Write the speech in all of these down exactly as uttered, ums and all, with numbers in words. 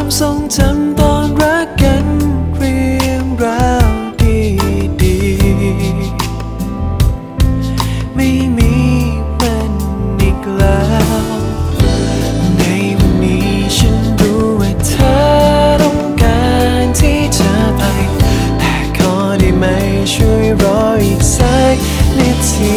ความทรงจำตอนรักกันเรื่องราวดีๆไม่มีมันอีกแล้วในวันนี้ฉันรู้ว่าเธอต้องการที่จะไปแต่ขอได้ไหมช่วยรออีกสักนาที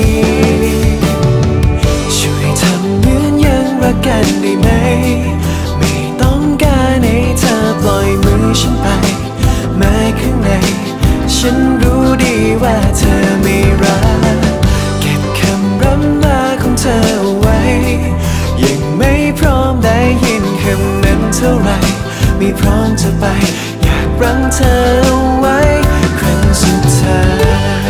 ช่วยทำเหมือนยังรักกันได้ไหมไม่ต้องการให้เธอปล่อยมือฉันไปแม้ข้างในฉันรู้ดีว่าเธอไม่รักเก็บคำร่ำลาของเธอเอาไว้ยังไม่พร้อมได้ยินคำนั้นเท่าไรไม่พร้อมจะไปอยากรั้งเธอเอาไว้ครั้งสุดท้าย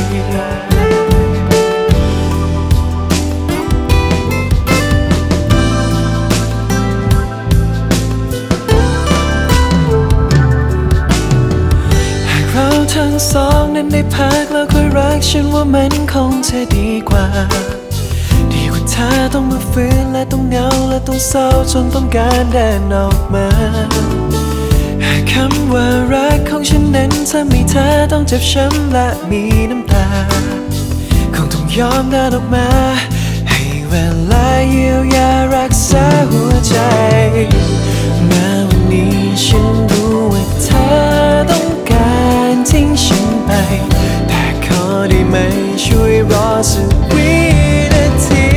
ทั้งสองนั้นได้พักแล้วค่อยรักฉันว่ามันคงจะดีกว่าดีกว่าเธอต้องมาฟื้นและต้องเหงาและต้องเศร้าจนต้องการเดินออกมาคำว่ารักของฉันนั้นทำให้เธอต้องเจ็บช้ำและมีน้ำตาคงต้องยอมเดินออกมาให้เวลาเยียวยารักษาหัวใจมาวันนี้ฉันรู้ว่าเธอต้องการทิ้งฉันไปแต่ขอได้ไหมช่วยรอสักวินาที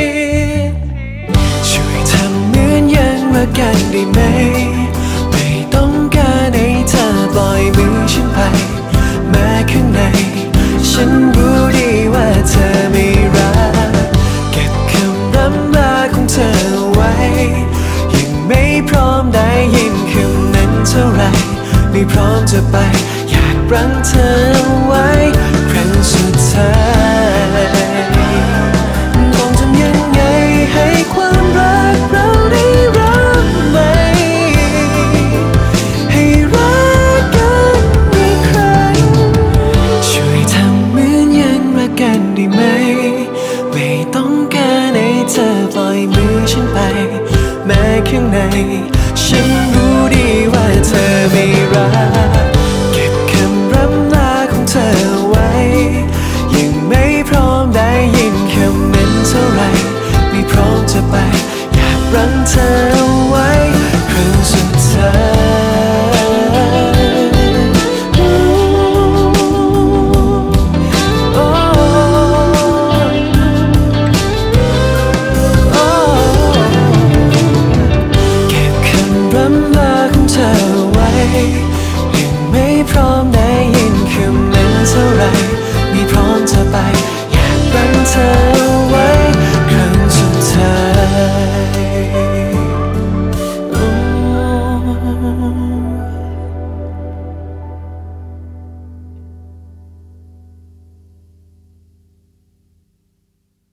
ช่วยทำเหมือนยังรักกันได้ไหมไม่ต้องการให้เธอปล่อยมือฉันไปแม้ข้างในฉันรู้ดีว่าเธอไม่รักเก็บคำร่ำลาของเธอไว้ยังไม่พร้อมได้ยินคำนั้นเท่าไรไม่พร้อมจะไปอยากรั้งเธอไว้ครั้งสุดท้ายต้องทำยังไงให้ความรักเราได้รับไหมให้รักกันอีกครั้งช่วยทำเหมือนยังรักกันได้ไหมไม่ต้องการให้เธอปล่อยมือฉันไปแม้ข้างในฉันรู้ดีว่าเธอไม่รักเก็บคำร่ำลาของเธอไว้ยังไม่พร้อมได้ยินคำนั้นเท่าไรไม่พร้อมจะไปอยากรั้งเธอไว้ครั้งสุดท้าย